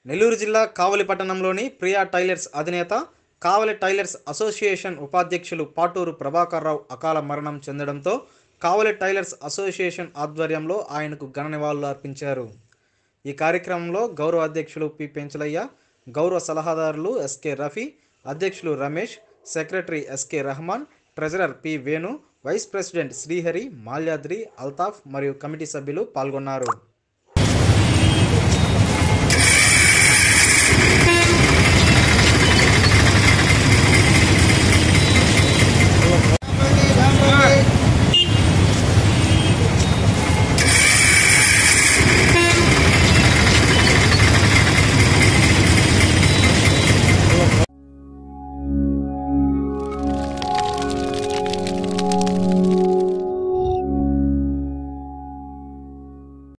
నెల్లూరు జిల్లా కావలి పట్టణంలోని ప్రియా టైలర్స్ అధినేత, కావలి టైలర్స్ అసోసియేషన్ ఉపాధ్యక్షులు పాటూరు ప్రభాకర్రావు అకాల మరణం చెందడంతో కావలి టైలర్స్ అసోసియేషన్ ఆధ్వర్యంలో ఆయనకు ఘన నివాళులు అర్పించారు. ఈ కార్యక్రమంలో గౌరవ అధ్యక్షులు పి పెంచలయ్య, గౌరవ సలహాదారులు ఎస్కే రఫీ, అధ్యక్షులు Ramesh, secretary SK Rahman, treasurer P Venu, vice president Srihari, Malyadri, Altaf మరియు కమిటీ సభ్యులు పాల్గొన్నారు.